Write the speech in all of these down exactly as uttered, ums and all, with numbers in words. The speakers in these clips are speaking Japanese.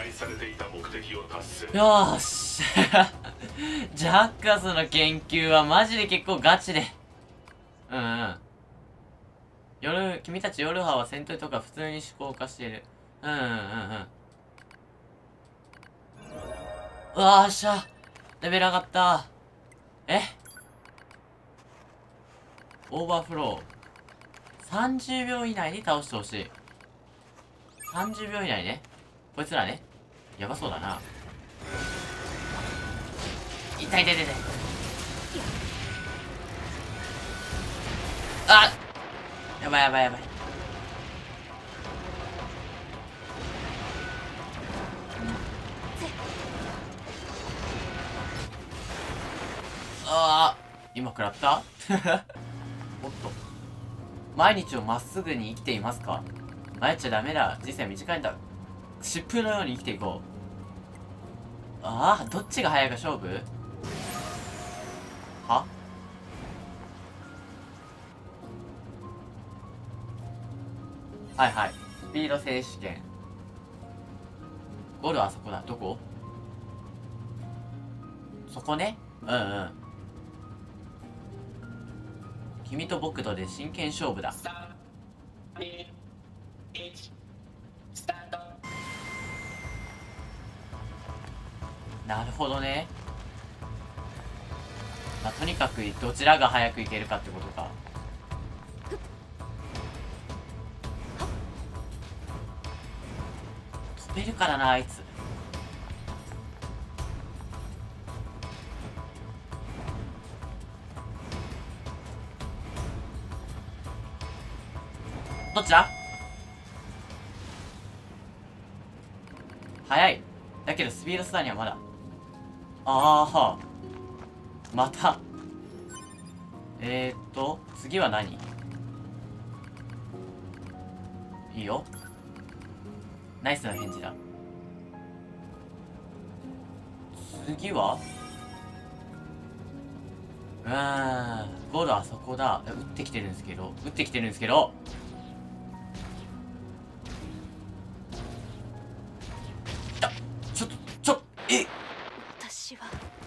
待されていた目的を達成。 よーしジャッカスの研究はマジで結構ガチで。うんうん。夜、君たち夜派は戦闘とか普通に思考化している。うんうんうんうん。うわーっしゃ。レベル上がった。えオーバーフロー。さんじゅうびょう以内に倒してほしい。さんじゅうびょう以内ね。こいつらね。やばそうだな。痛い痛い痛い痛い。あっやばいやばいやばい。ああ今食らったおっと毎日をまっすぐに生きていますか。迷っちゃダメだ。人生短いんだ。疾風のように生きていこう。ああどっちが早いか勝負は。はいはいスピード選手権。ゴールはあそこだ。どこそこね。うんうん君と僕とで真剣勝負だ。なるほどね。まあ、とにかくどちらが早く行けるかってことか。飛べるからなあいつ。どっちだ。早い。だけどスピードスターにはまだ。ああまたえー、っと次は何。いいよナイスな返事だ。次はうーんゴールはそこだ。打ってきてるんですけど打ってきてるんですけどちょっとちょえ私は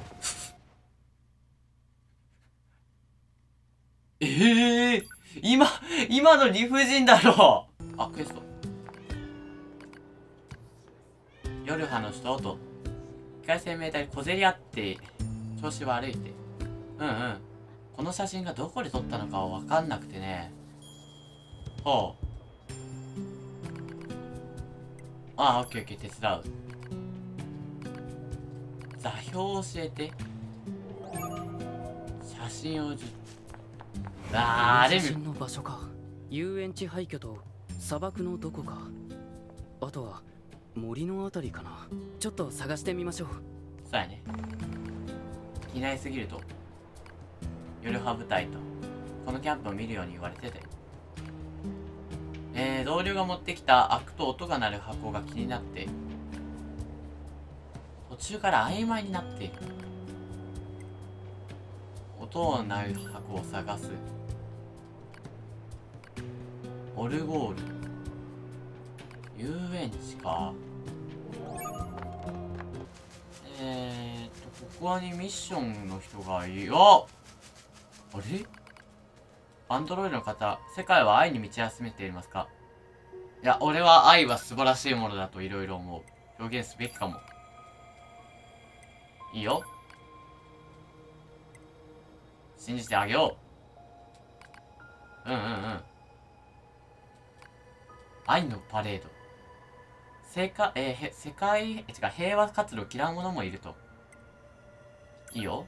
ええー、今今の理不尽だろう。あクエスト夜派の人と機械生命体で小競り合って調子悪いって。うんうんこの写真がどこで撮ったのかは分かんなくてね。ほうああオッケーオッケー手伝う。座標教えて。写真をじあーあれ写真の場所か。遊園地廃墟と砂漠のどこか、あとは森のあたりかな。ちょっと探してみましょう。 そうやね気になりすぎると夜派部隊とこのキャンプを見るように言われてて、えー、同僚が持ってきた開くと音が鳴る箱が気になって途中から曖昧になっている。音を鳴る箱を探す。オルゴール遊園地か。えーっとここにミッションの人がいる。ああれアンドロイドの方、世界は愛に満ち溢れていますか。いや俺は愛は素晴らしいものだといろいろ思う。表現すべきかも。いいよ信じてあげよう。うんうんうん愛のパレード。世界、えー、世界、え、違う、平和活動を嫌う者もいると。いいよ。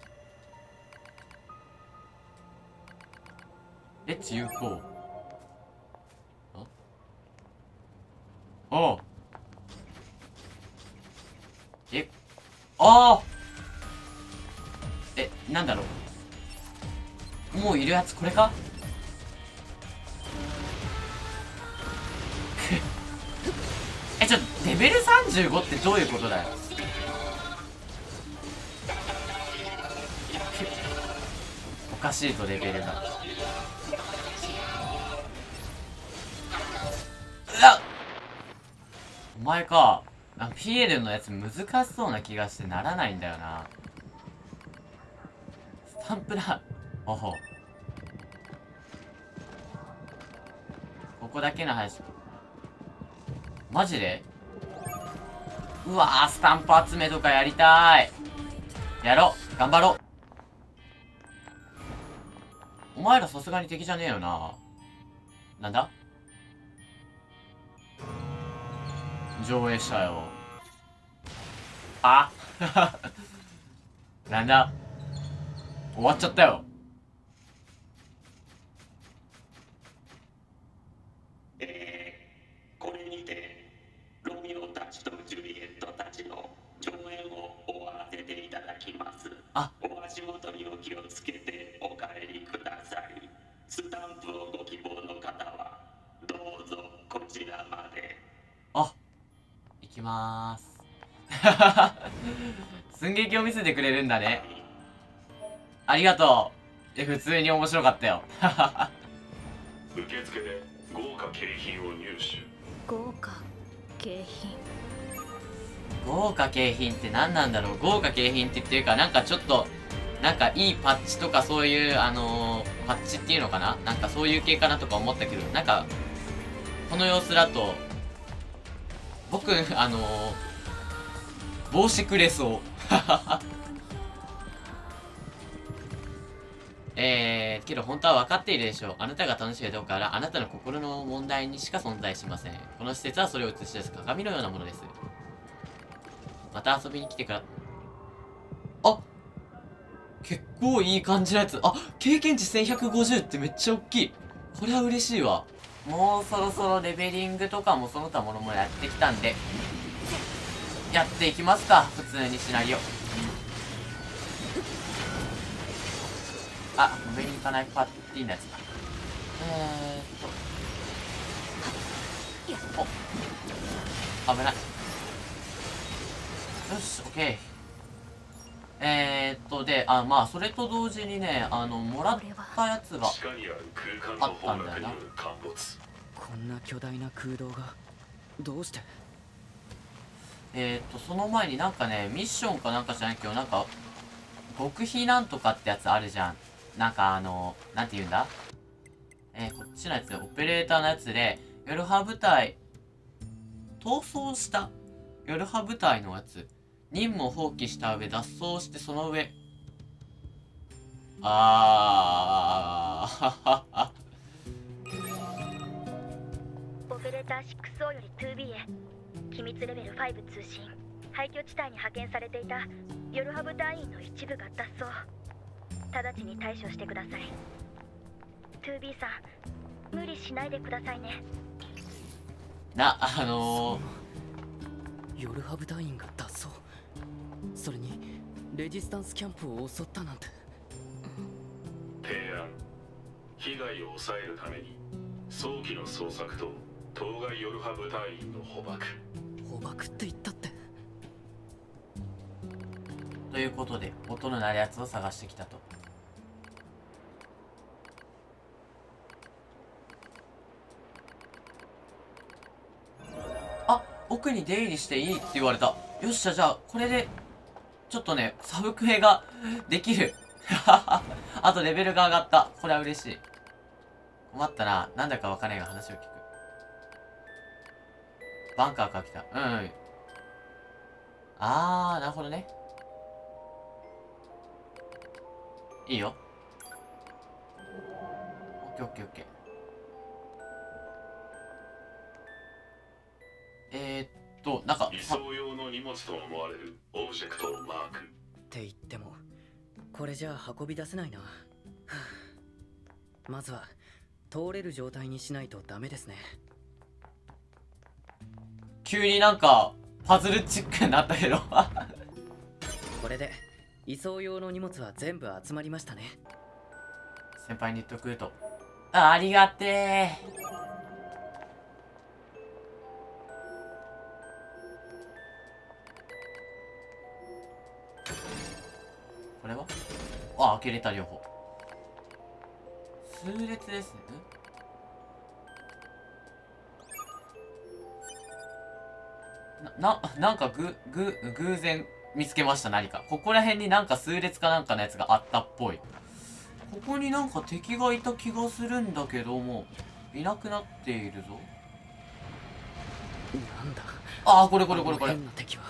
レッツユーフォー。おう。え、ああえ、なんだろう。もういるやつ、これかえ、ちょっと、レベルさんじゅうごってどういうことだよ。おかしいとレベルが。うわっお前か。 なんかピエールのやつ難しそうな気がしてならないんだよな。スタンプだ。おほ。ここだけの話。マジで？うわー、スタンプ集めとかやりたい。やろう。頑張ろう。お前らさすがに敵じゃねえよな。なんだ？上映したよ。あなんだ？終わっちゃったよ。 えー、これにてロミオたちとジュリエットたちの上演を終わらせていただきます。 あ、 お足元にお気をつけてお帰りください。スタンプをご希望の方はどうぞこちらまで。 あ、行きまーす。寸劇を見せてくれるんだね。ありがとう。え、普通に面白かったよ。 受付で豪華景品を入手。 豪華景品。 豪華景品って何なんだろう。豪華景品って言ってるか、なんかちょっとなんかいいパッチとかそういうあのー、パッチっていうのかな、なんかそういう系かなとか思ったけど、なんかこの様子だと僕あのー、帽子くれそう。えー、けど本当は分かっているでしょう。あなたが楽しいかどうかはあなたの心の問題にしか存在しません。この施設はそれを映し出す鏡のようなものです。また遊びに来てから。あ、結構いい感じのやつ。あ、経験値せんひゃくごじゅうってめっちゃ大きい。これは嬉しいわ。もうそろそろレベリングとかもその他ものもやってきたんで、やっていきますか。普通にシナリオ。あ、上に行かないパッティンのやつだ。えーっと。お、危ない。よし、オッケー。えーっと、で、あ、まあ、それと同時にね、あの、もらったやつが地下にある空間の崩落による陥没。 こんな巨大な空洞がどうして？ えーっと、その前になんかね、ミッションかなんかじゃないけど、なんか、極秘なんとかってやつあるじゃん。なんかあの、なんて言うんだ？えー、こっちのやつ、オペレーターのやつで、ヨルハ部隊、逃走したヨルハ部隊のやつ。任務を放棄した上、脱走してその上。あー、 オペレーター シックスオー より ツービー へ。機密レベルファイブ通信。廃墟地帯に派遣されていたヨルハ部隊員の一部が脱走。直ちに対処してください。 ツービー さん、無理しないでくださいね。 な、あのー、ヨルハ部隊員が脱走。それにレジスタンスキャンプを襲ったなんて。 提案。被害を抑えるために早期の捜索と当該ヨルハ部隊員の捕獲。 捕獲って言ったって。 ということで、音の鳴るやつを探してきたと。あ、奥に出入りしていいって言われた。よっしゃ、じゃあ、これで、ちょっとね、サブクエができる。あとレベルが上がった。これは嬉しい。困ったな。なんだかわかんないが話を聞く。バンカーから来た。うん、うん。あー、なるほどね。いいよ。オッケーオッケーオッケー。えー、っと、なんか、 移送用の荷物と思われるオブジェクトをマーク。 って言っても、これじゃあ運び出せないな。まずは通れる状態にしないとダメですね。 急になんかパズルチックになったけど。 これで移送用の荷物は全部集まりましたね。 先輩に言っとくと。あ、ありがてー。これはあ、開けれた両方。数列ですね。 な、な、なんかぐ、ぐ、偶然見つけました、何か。ここら辺になんか数列かなんかのやつがあったっぽい。ここになんか敵がいた気がするんだけども、いなくなっているぞ。 なんだ。 ああ、これこれこれこれ。 変な敵は。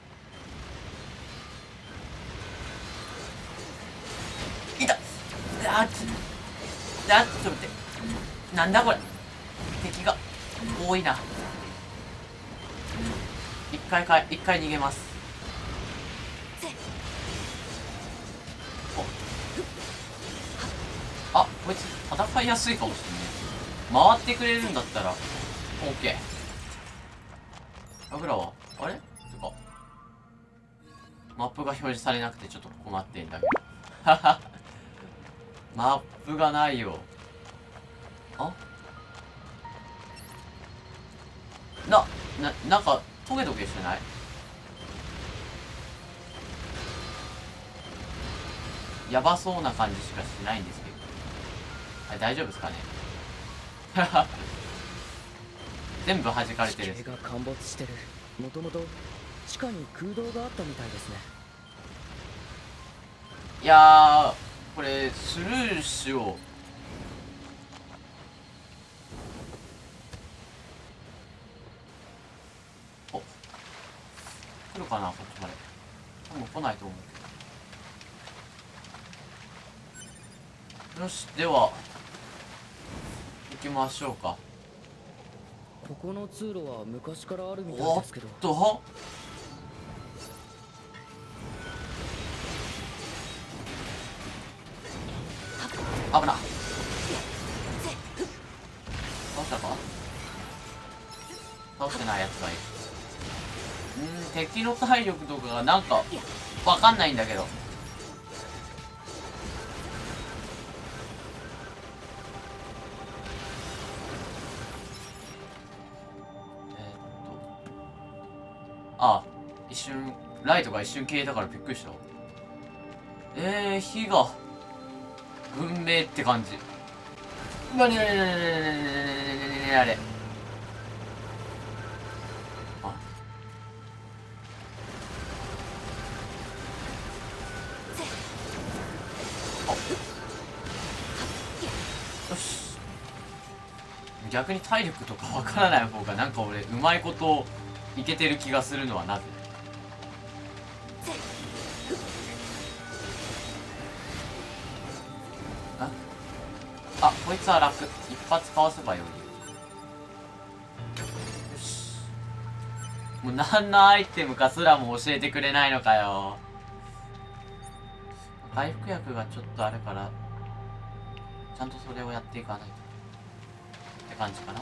いた。あーち、あ、ちょっと待って。なんだこれ。敵が多いな。一回かい、一回逃げます。おあ、こいつ戦いやすいかもしれない。回ってくれるんだったら OK。 僕らはあれてかマップが表示されなくてちょっと困ってんだけどマップがないよ。あな、な、なんかトゲトゲしてない？やばそうな感じしかしてないんですけど、あれ大丈夫ですかね全部弾かれてる。 地形が陥没してる。もともと地下に空洞があったみたいですね。 いやー、これスルーしよう。お、来るかな、こっちまで。多分来ないと思うけど。よし、では行きましょうか。 ここの通路は昔からあるみたいおっですけど。 と、危な。倒したか？倒してないやつがいる。うーん、敵の体力とかがなんかわかんないんだけど。ああ、一瞬ライトが一瞬消えたからびっくりした。えー、火が文明って感じ。なになになになになになになになにあれ。あ、よし。逆に体力とかわからない方がなんか俺うまいこといけてる気がするのはなぜ？ああ、こいつは楽。一発かわせばよい。よし。もう何のアイテムかすらも教えてくれないのかよ。回復薬がちょっとあるからちゃんとそれをやっていかないとって感じかな。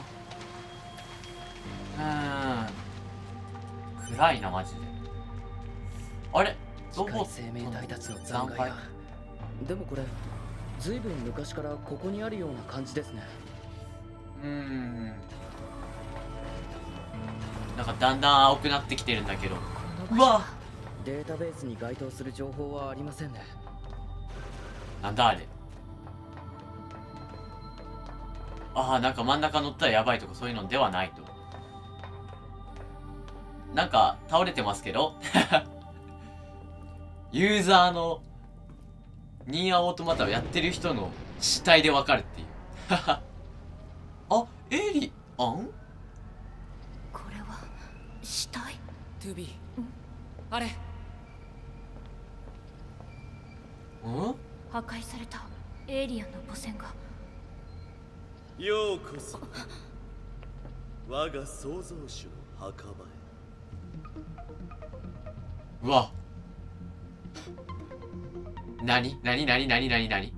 うーん、暗いなマジで。あれ、ロボット生命体たちの残骸だ。でもこれずいぶん昔からここにあるような感じですね。 うーん、なんかだんだん青くなってきてるんだけど。うわ、 データベースに該当する情報はありませんね。 なんだあれ。ああ、なんか真ん中乗ったらやばいとかそういうのではないと。なんか倒れてますけどユーザーのニーアオートマタをやってる人の死体でわかるっていうあ、エリアン？ これは死体？ トゥービー、あれ。 ん？ 破壊されたエイリアンの母船が。 ようこそ我が創造主の墓場へ。 うわ、なになになになになになに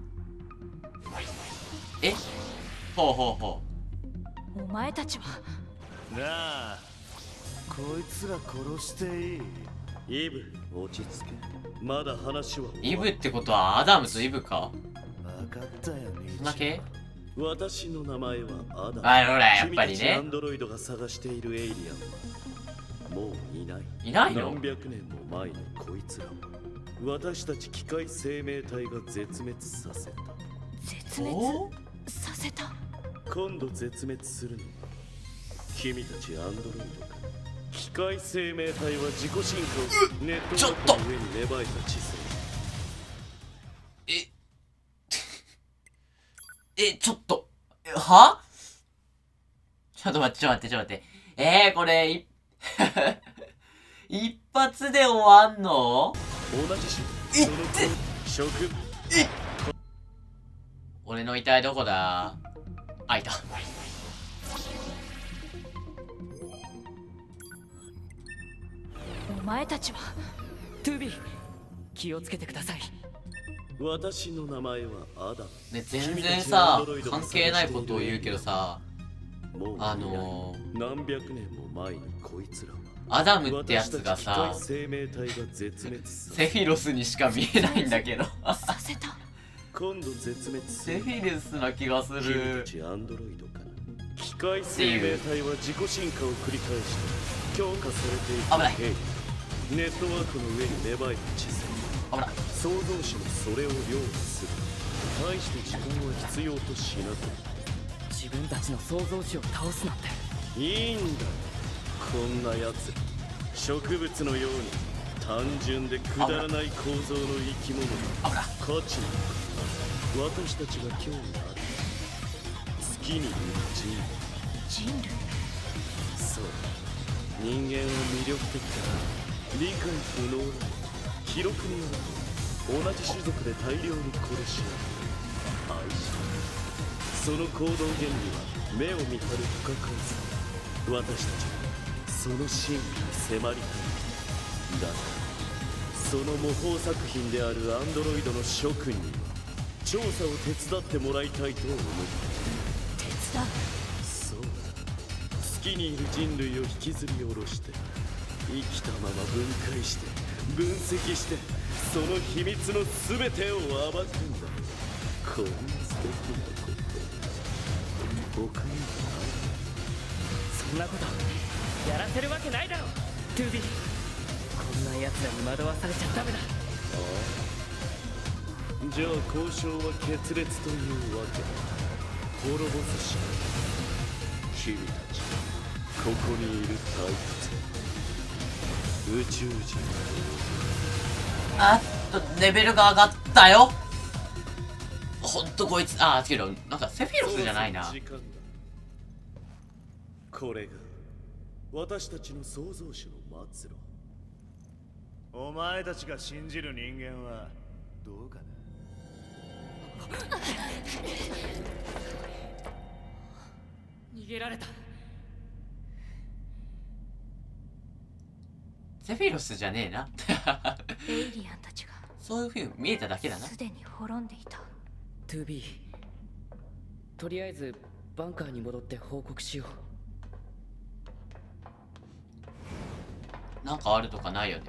え、ほうほうほお前たちは。 なあ、こいつら殺していい。イブ、落ち着け。まだ話はう。イブってことはアダムとイブか。 分かったよね。 そんだけ？ 私の名前はアダム。 あ、ほらやっぱりね。 君たちアンドロイドが探しているエイリアンはもういない。 いないの？ 何百年も前にこいつらを私たち機械生命体が絶滅させた。 絶滅おさせた？ 今度絶滅するのは君たちアンドロイドか。 機械生命体は自己進化をネットワークの上に芽生えた知性。 ええ、ちょっと、はちょっと待って、ちょっと待って、ちょっと待って。えー、これ、い一発で終わんの？ 同じ種、 いその植物。 俺の遺体どこだ？あ、いた。 お前たちはトゥービー、気をつけてください。 私の名前はアダム。 ね、全然さ、関係ないことを言うけどさ、 もうあのー、 何百年も前にこいつらはアダムってやつが私さたち機械生命体が絶滅さセフィロスにしか見えないんだけどさせた。 今度絶滅すセるフィロスな気がす君るたちアンドロイドかな。機械生命体は自己進化を繰り返して強化されていく危ない兵器。ネットワークの上に芽生えた知性。 危ない。 創造主もそれを凌駕する。大して時間は必要としなく自分たちの創造主を倒すなんて。 いいんだ。こんなやつ植物のように単純でくだらない構造の生き物が危ない。 価値なのか。私たちが興味ある月にいる人類。 人類。 そう人間は魅力的だが理解不能だ。記録によると同じ種族で大量に殺し合う愛しその行動原理は目を見張る不可解さ。私たちはその真理に迫りたい。だがその模倣作品であるアンドロイドの諸君には調査を手伝ってもらいたいと思う。 手伝う。 そうだ。月にいる人類を引きずり下ろして生きたまま分解して分析してその秘密の全てを暴くんだ。こんな素敵なこと他にはない。 そんなことやらせるわけないだろトゥービー。こんな奴らに惑わされちゃダメだ。 ああ、じゃあ交渉は決裂というわけだ。滅ぼすしかない。君たちここにいる大宇宙人。 あっとレベルが上がったよ。ほんとこいつ、あー違う、なんかセフィロスじゃないな。 時間だ。これが私たちの創造主の末路。 お前たちが信じる人間はどうかな。 逃げられた。 セフィロスじゃねえなエイリアンたちがそういう風に見えただけだな。 すでに滅んでいた。 トゥービー、とりあえずバンカーに戻って報告しよなんかあるとかないよね。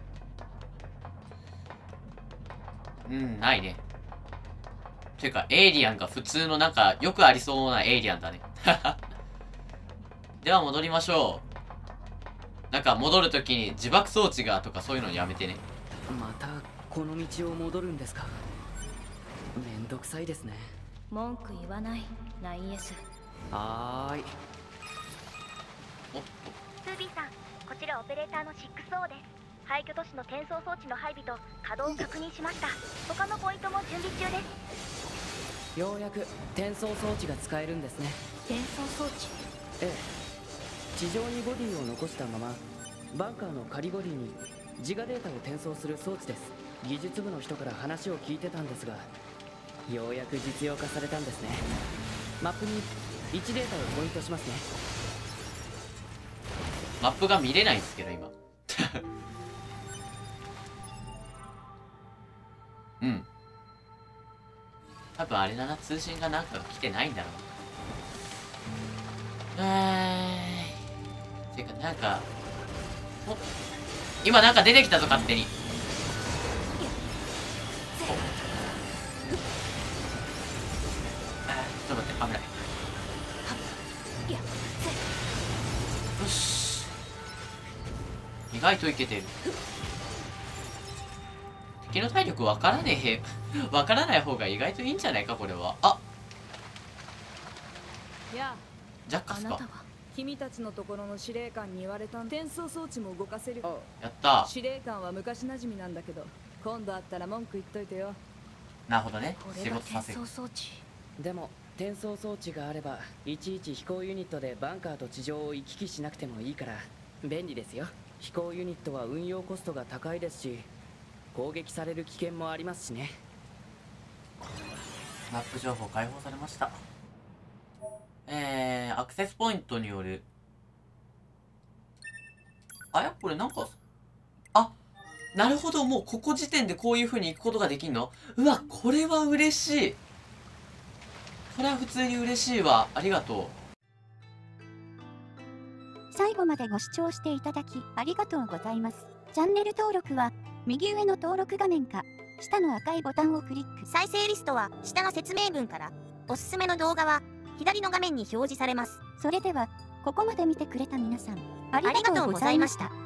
うんないね。ていうかエイリアンが普通のなんかよくありそうなエイリアンだねでは戻りましょう。なんか戻るときに自爆装置がとかそういうのやめてね。 う。またこの道を戻るんですか。めんどくさいですね。 文句言わない ナインエス。 はーい。 おっトゥービーさん、こちらオペレーターの シックスオー です。廃墟都市の転送装置の配備と稼働を確認しました。他のポイントも準備中です。 ようやく転送装置が使えるんですね。 転送装置。 ええ、地上にボディを残したままバンカーの仮ボディに自我データを転送する装置です。技術部の人から話を聞いてたんですが、ようやく実用化されたんですね。マップにいちデータをポイントしますね。 マップが見れないんですけど今うん多分あれだな、通信がなんか来てないんだろうな。えーてかなんかお今なんか出てきたぞ勝手に。あーちょっと待って、危ない。よし、意外といけてる。敵の体力わからねえわからない方が意外といいんじゃないかこれは。あいや、 ジャッカスか。 あなたは君たちのところの司令官に言われた転送装置も動かせる。 やった。 司令官は昔馴染みなんだけど、今度会ったら文句言っといてよ。 なるほどね。 これが仕事させる。 転送装置。 でも転送装置があればいちいち飛行ユニットでバンカーと地上を行き来しなくてもいいから便利ですよ。飛行ユニットは運用コストが高いですし、攻撃される危険もありますしね。 スナップ情報解放されました。えー、アクセスポイントによる。あ、やっぱこれなんか、あ、なるほど、もうここ時点でこういう風に行くことができんの？うわ、これは嬉しい。これは普通に嬉しいわ。ありがとう。 最後までご視聴していただきありがとうございます。チャンネル登録は右上の登録画面か下の赤いボタンをクリック。 再生リストは下の説明文から、おすすめの動画は左の画面に表示されます。 それではここまで見てくれた皆さんありありがとうがとうごございましざいましたた。